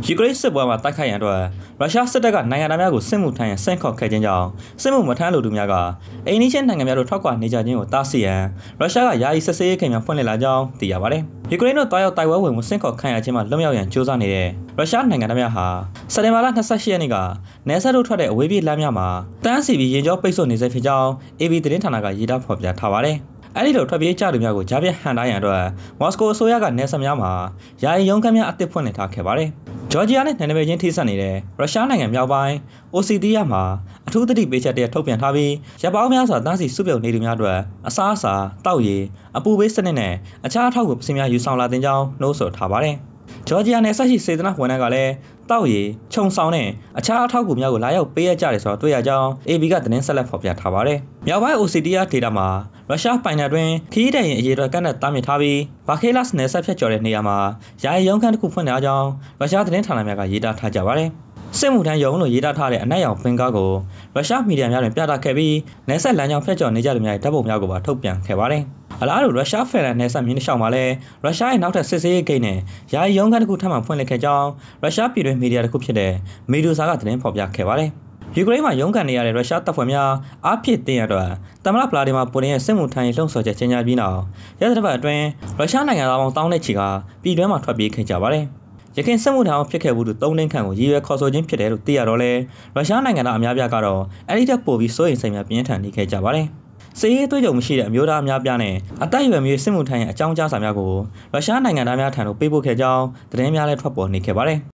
ယူကရိန်းစစ်ပွဲမှာတိုက်ခိုက်ရန်အတွက်ရုရှားစစ်တပ်ကနိုင်ငံသားများကိုစစ်မှုထမ်းရန်ဆင့်ခေါ်ခဲ့ခြင်းကြောင့်စစ်မှုမထမ်းလိုသူများကအိမ်နီးချင်းနိုင်ငံများတို့ထောက်ကွာနေကြခြင်းကိုတားဆီးရန်ရုရှားကယာယီစစ်ဆေးရေးခင်များဖွင့်လှစ်လာကြောင်းသိရပါတယ်။ယူကရိန်းတို့တွားရောက်တိုက်ပွဲဝင်မှုဆင့်ခေါ်ခံရခြင်းမှာလွတ်မြောက်ရန်ကြိုးစားနေတဲ့ရုရှားနိုင်ငံသားများဟာစက်တင်ဘာလ28ရက်နေ့ကနယ်စပ်တို့ထွက်တဲ့အဝေးပြေးလမ်းများမှာတန်းစီပြီးရင်ကျော်ပိတ်ဆို့နေစေဖြစ်ကြောင်း AB သတင်းဌာနကရေးသားဖော်ပြထားပါတယ်။အဲ့ဒီလိုထွက်ပြေးကြသူများကိုကြားပြဟန်တိုင်းရန်အတွက်မော်စကိုအစိုးရကနယ်စပ်များမှာယာယီရုံးခန်းများအသစ်ဖွင့်လှစ်ထားခဲ့ပါတယ်။ဂျော်ဂျီယာနဲ့နယ်နိမိတ်ချင်းထိစပ်နေတဲ့ရုရှားနိုင်ငံမြောက်ပိုင်းအိုစီတီယာမှာအထူးသတိပေးချက်တရထုတ်ပြန်ထားပြီးရပ်ပေါင်းများစွာတန်းစီစုပြုံနေသူများအတွက်အစားအစာတောက်ရည်အပူပေးစနစ်နဲ့အခြားအထောက်အကူပစ္စည်းများယူဆောင်လာတင်ကြောင်းနှိုးဆော်ထားပါတယ်။ဂျော်ဂျီယာနယ်ဆက်ရှိစေတနာဝန်ထမ်းကလည်းတောက်ရည်ခြုံဆောင်နဲ့အခြားအထောက်အကူများကိုလာရောက်ပေးရကြတယ်ဆိုတော့တွေ့ရကြောင်း AB ကသတင်းဆက်လက်ဖော်ပြထားပါတယ်။မြောက်ပိုင်း OCTR ဒေတာမှာရုရှားပိုင်နယ်တွင်ခီးတဲ့ရင်အရေးအတွက်ကန့်သက်တားမြစ်ထားပြီးဘာခေလတ်နယ်ဆက်ဖြတ်ကျော်တဲ့နေရာမှာယာယီရုံးခန်းတစ်ခုဖွင့်ထားကြောင်းရုရှားသတင်းဌာနများကရေးသားထားကြပါတယ်။စစ်မှုထမ်းရုံးလို့ရေးသားထားတဲ့အနက်ရောင်ပင်ကားကိုရုရှားမီဒီယာများတွင်ပြသခဲ့ပြီးနယ်ဆက်လမ်းကြောင်းဖြတ်ကျော်နေကြသူများရဲ့ဓာတ်ပုံများကိုပါထုတ်ပြန်ခဲ့ပါတယ်။အလားတူရုရှားဖက်ဒရယ်နယ်စပ်မြင်းတစ်လျှောက်မှာလည်းရုရှားရဲ့နောက်ထပ်စစ်ဆေးရေးဂိတ်နဲ့ယာယီရုံးခန်းတစ်ခုထပ်မံဖွင့်လှစ်ခဲ့ကြောင်းရုရှားပြည်တွင်းမီဒီယာတစ်ခုဖြစ်တဲ့မီဒူဆာကသတင်းဖော်ပြခဲ့ပါတယ်။ယူကရိန်းမှာရုန်းကန်နေရတဲ့ရုရှားတပ်ဖွဲ့များအားဖြည့်တင်ရတော့သမ္မတဗလာဒီမာပူတင်ရဲ့စစ်မှုထမ်းရေးလှုံ့ဆော်ချက်ကြေညာပြီးနောက်ရက်သတ္တပတ်အတွင်းရုရှားနိုင်ငံသားပေါင်းတောင်းတဲ့ချီကပြည်တွင်းမှာထွက်ပြေးခဲ့ကြပါတယ်။ရခိုင်စစ်မှုထမ်းအောင်ဖြစ်ခဲ့မှုသူ3နှစ်ခန့်ကိုရည်ရွယ်ခေါ်ဆိုခြင်းဖြစ်တယ်လို့သိရတော့လဲရုရှားနိုင်ငံသားအများပြားကတော့အဲ့ဒီတက်ပို့ပြီးစိုးရိမ်စိတ်များပြင်းထန်နေခဲ့ကြပါတယ်။စစ်ရေးအသွေးကြုံမရှိတဲ့အမျိုးသားအများပြားနဲ့အသက်အရွယ်မျိုးစစ်မှုထမ်းရဲ့အကြောင်းကြားစာများကိုရုရှားနိုင်ငံသားများထံသို့ပေးပို့ခဲ့ကြောင်းသတင်းများလည်းထွက်ပေါ်နေခဲ့ပါတယ်။